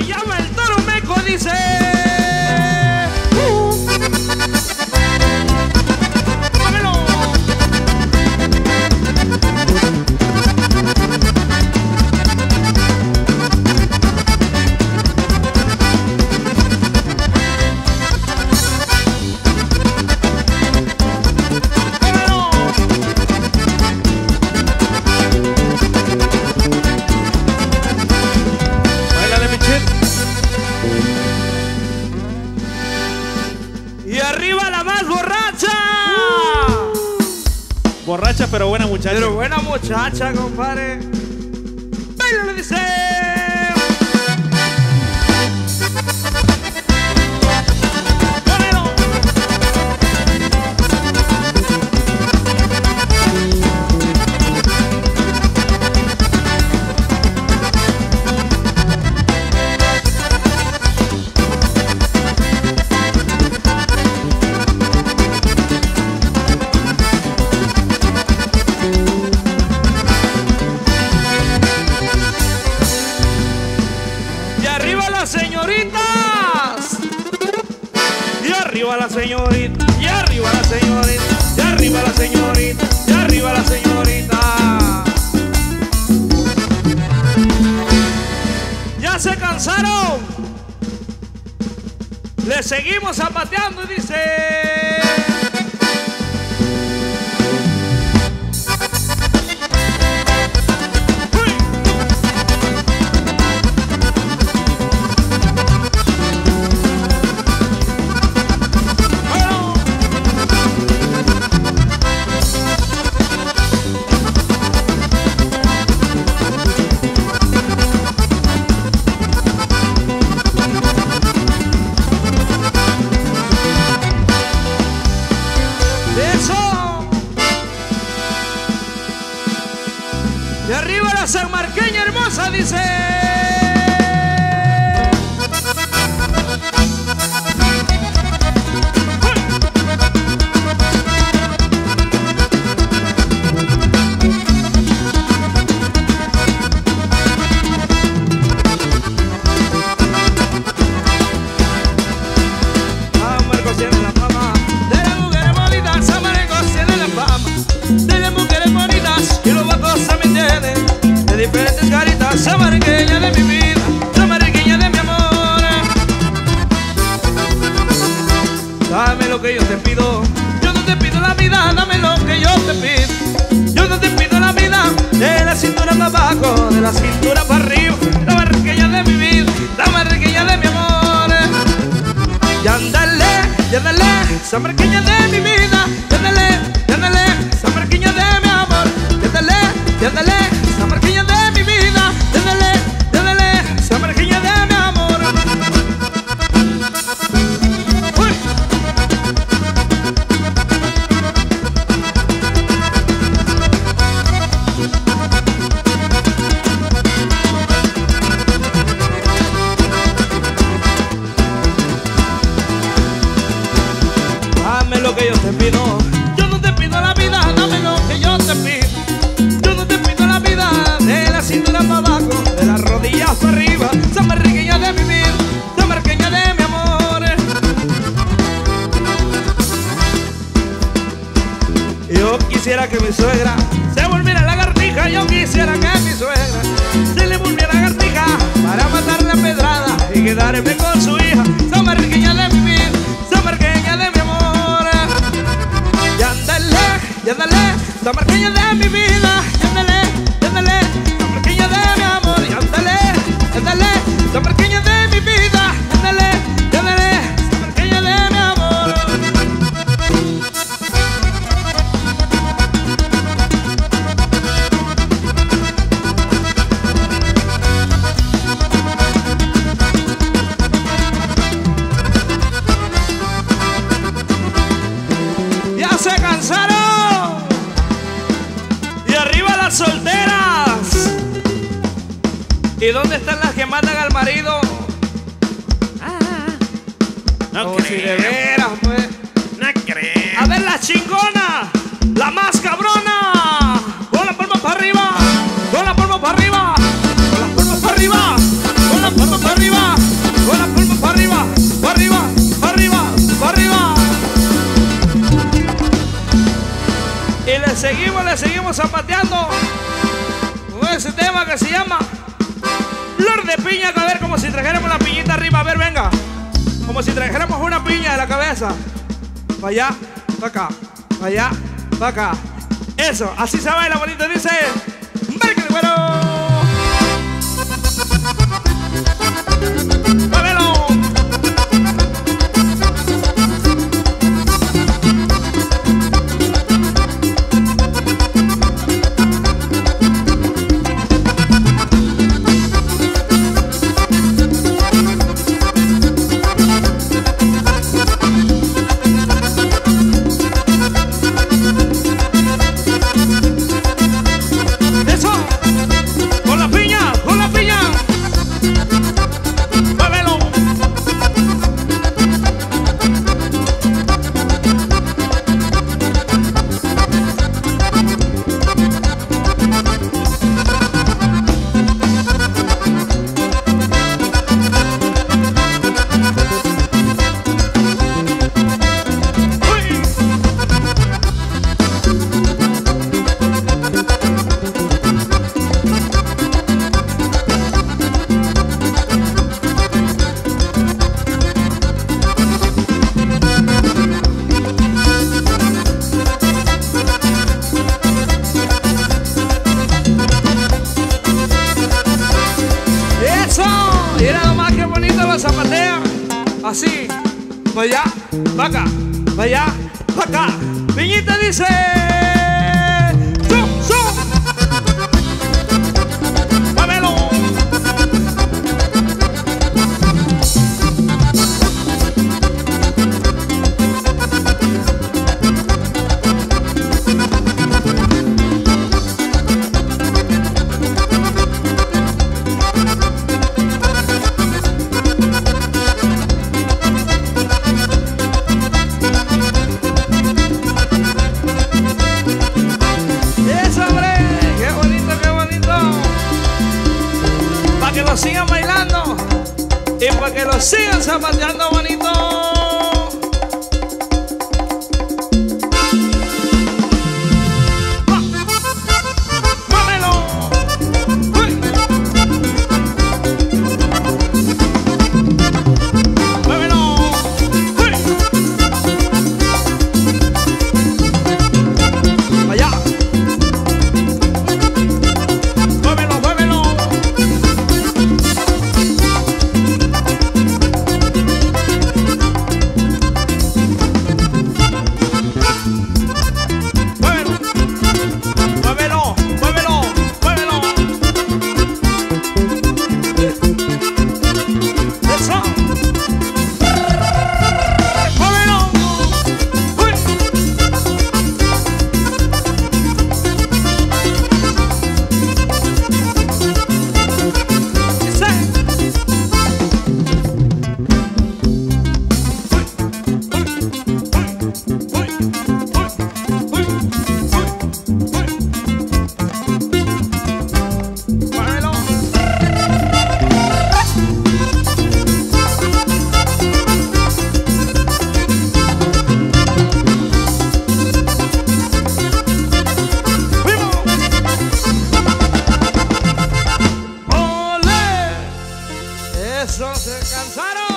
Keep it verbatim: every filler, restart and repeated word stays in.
Se llama el Toro Meco, dice. Y arriba la más borracha. Borracha pero buena muchacha. Pero buena muchacha, compadre. Baila, le dice. Señoritas, y arriba la señorita, y arriba la señorita, y arriba la señorita, y arriba la señorita. Ya se cansaron, le seguimos zapateando y dice. Y arriba la sanmarqueña hermosa, dice. San Marcos tiene la fama de las mujeres bonitas. San Marcos tiene la fama de las mujeres bonitas. Y los vacos también tienen de diferentes caritas. Sanmarqueña de mi vida, sanmarqueña de mi amor. Dame lo que yo te pido, yo no te pido la vida. Dame lo que yo te pido, yo no te pido la vida. De la cintura para abajo, de la cintura para arriba. Sanmarqueña de mi vida, sanmarqueña de mi amor. Y ándale, y ándale, sanmarqueña de mi vida. Y ándale, y ándale, sanmarqueña de mi amor. Y ándale, y ándale, sanmarqueña de mi vida. Y ándale, y ándale, sanmarqueña de mi amor. Uy. Dame lo que yo te pido, yo no te pido la vida. Dame lo que yo te pido, yo no te pido la vida. De la cintura para abajo, de las rodillas para arriba. Sanmarqueña de mi vida, sanmarqueña de mi amor. Yo quisiera que mi suegra se volviera lagartija. Yo quisiera que mi suegra se le volviera lagartija para matar la pedrada y quedarme con su hija. Sanmarqueña de mi vida, sanmarqueña de mi amor. Y ándale, y ándale, sanmarqueña de mi vida. Y ándale, y ándale, sanmarqueña de mi amor. Y ándale, y ándale, sanmarqueña de mi vida. Y ándale, y ándale, sanmarqueña de mi amor. Ya se cansaron. Y arriba las solteras. ¿Y dónde están las que mandan al marido? Ah, no Como creo. si de veras, pues. No creo. A ver la chingona, la más cabrona. Con la palma para arriba, con la palma para arriba, con la palma para arriba, con la palma para arriba. señores, seguimos zapateando con ese tema que se llama Flor de Piña. A ver, como si trajéramos la piñita arriba. A ver, venga. Como si trajéramos una piña de la cabeza. Pa' allá, pa' acá, pa' allá, pa' acá. Eso, así se baila bonito. Dice, ¡márquele, bueno! ¡Muévelo! Zapatea así, pa' allá, pa' acá, pa' allá, pa' acá. Piñita dice, ¡zum, zum! ¡Muévelo! Sigan bailando y para que lo sigan zapateando bonito. Eso se cansaron.